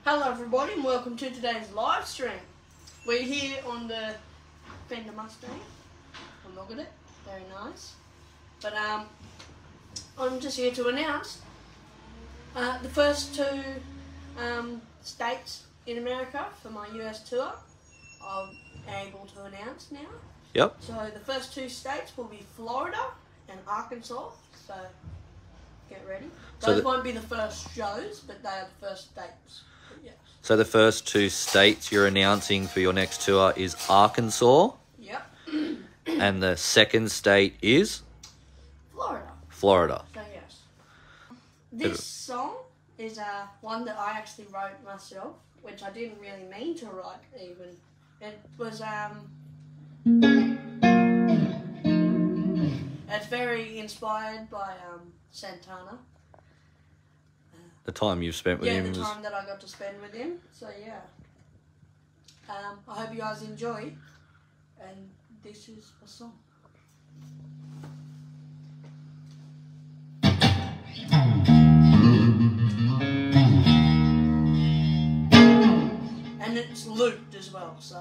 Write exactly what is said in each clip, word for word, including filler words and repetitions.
Hello everybody and welcome to today's live stream. We're here on the Fender Mustang. Oh, look at it, very nice. But um, I'm just here to announce uh, the first two um, states in America for my U S tour. I'm able to announce now. Yep. So the first two states will be Florida and Arkansas. So get ready. So Those the, won't be the first shows, but they are the first states. But yes. So the first two states you're announcing for your next tour is Arkansas. Yep. And the second state is? Florida. Florida. So yes. This song is uh, one that I actually wrote myself, which I didn't really mean to write even. It was, um... it's very inspired by um, Santana. The time you've spent with yeah, him. the Was... time that I got to spend with him. So yeah. Um, I hope you guys enjoy. And this is a song. And it's looped as well, so.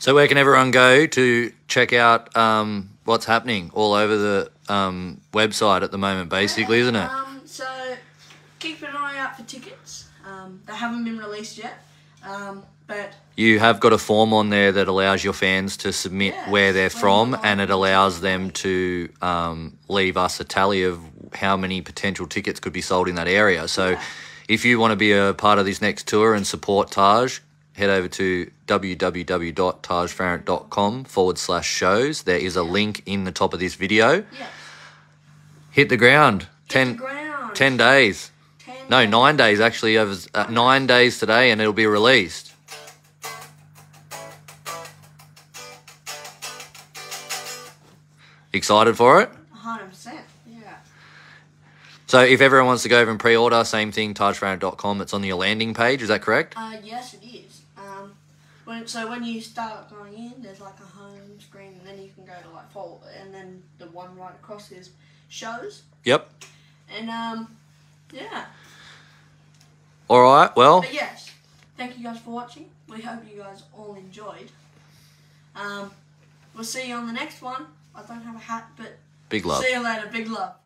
So where can everyone go to check out um, what's happening all over the um, website at the moment, basically, yeah, isn't it? Um, so keep an eye out for tickets. Um, they haven't been released yet, um, but You have got a form on there that allows your fans to submit Yes, where they're where from, you are and it and allows tickets them are. to um, leave us a tally of how many potential tickets could be sold in that area. So Yeah. if you want to be a part of this next tour and support Taj, head over to www.tajfarrant.com forward slash shows. There is a link in the top of this video. yeah, Hit the ground. hit ten, the ground. ten days. Ten No, days. nine days actually. Over uh, nine days today, and it'll be released. Excited for it? one hundred percent. Yeah. So if everyone wants to go over and pre-order, same thing, taj farrant dot com. It's on your landing page. Is that correct? Uh, yes, it is. Um, when so when you start going in, there's like a home screen, and then you can go to like follow, and then the one right across is shows, Yep. and um, yeah. All right. Well, But yes, thank you guys for watching. We hope you guys all enjoyed. Um, we'll see you on the next one. I don't have a hat, but big love. see you later. Big love.